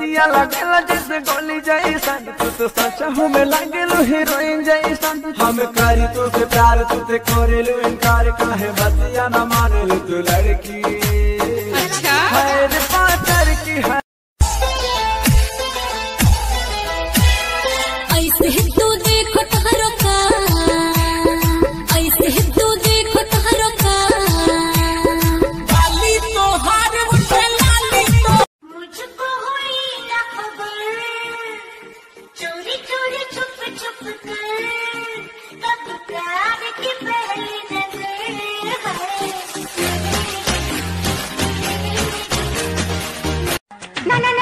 बतिया लगेला जैसे गोली जैसन, तू तो सच हमें लगेलू हीरोइन जैसन। हम करी तो से प्यार तुझे करेलू इनकार, काहे बतिया न मानेलू तू लड़की। अच्छा है रे पातर की है ऐसे तू देखो तारो का, ऐसे तू देखो तारो का, लाली तो हार उठे लाली तो। मुझको हुई ना खबर, चोरी चोरी छुप छुप कर, कब प्यार की पहली नजर है। ना ना